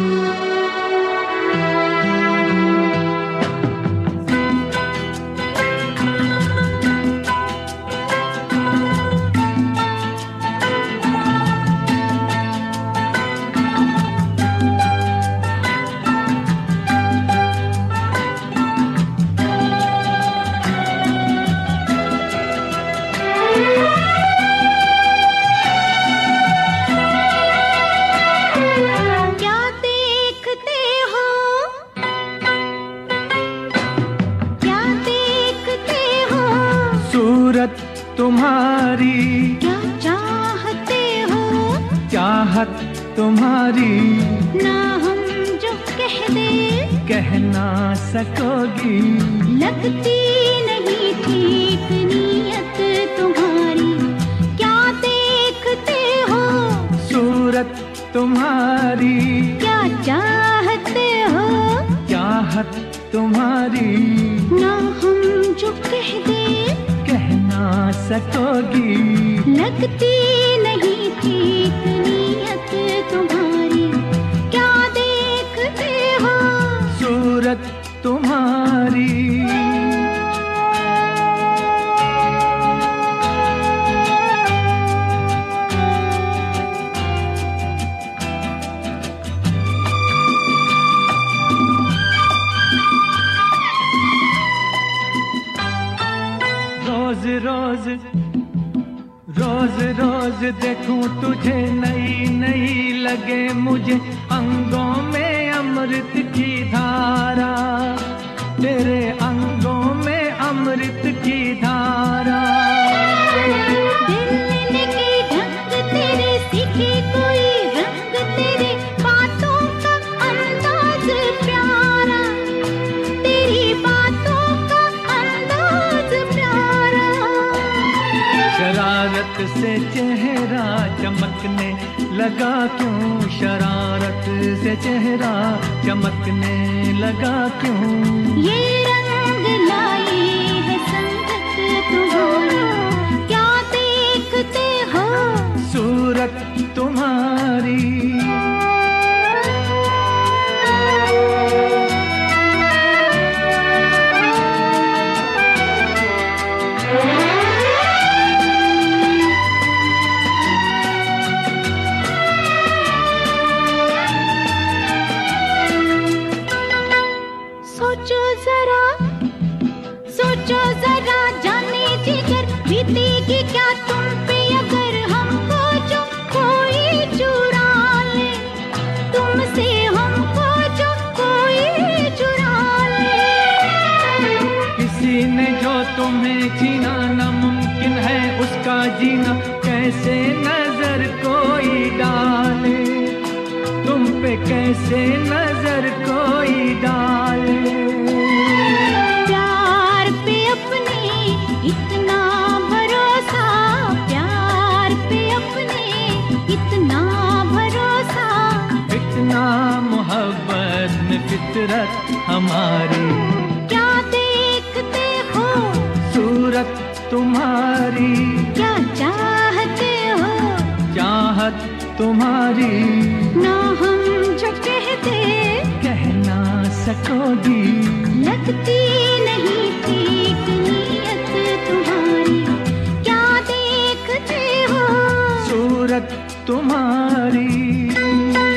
तुम्हारी क्या चाहते हो, चाहत तुम्हारी ना हम जो कह दे कह ना सकोगी। लगती नहीं ठीक नीयत तुम्हारी, क्या देखते हो सूरत तुम्हारी, क्या चाहते हो चाहत तुम्हारी ना हम जो कह दे ना सकोगी। लगती नहीं ठीक नीयत तुम्हारी, क्या देखते हो सूरत तुम्हारी। रोज रोज रोज रोज देखूं तुझे नई नई लगे मुझे अंगों में अमृत की धारा, तेरे अंगों में अमृत की धारा। दिल की ढंग तेरे सीखे कोई रंग, तेरे बातों का अंदाज प्यारा, तेरी बातों का अंदाज प्यारा। शरारत से चेहरा चमकने लगा क्यों, शरारत से चेहरा चमकने लगा क्यों। ये रंग लाई है संगत तुम्हारी, क्या देखते हो सूरत तुम्हारी। सोचो जरा जाने जिगर, बीतेगी क्या तुम पे अगर हमको जो कोई चुरा ले, तुमसे हमको जो कोई चुरा ले। किसी ने जो तुम्हें छीना नामुमकिन है उसका जीना, कैसे नजर कोई डाले, तुम पे कैसे नजर कोई डाले। इतना भरोसा, प्यार पे अपने इतना भरोसा, इतना मोहब्बत में फितरत हमारी। क्या देखते हो सूरत तुम्हारी, क्या चाहते हो चाहत तुम्हारी ना हम जो कहते कह ना सकोगी। लगती नहीं ठीक नीयत तुम्हारी, क्या देखते हो सूरत तुम्हारी।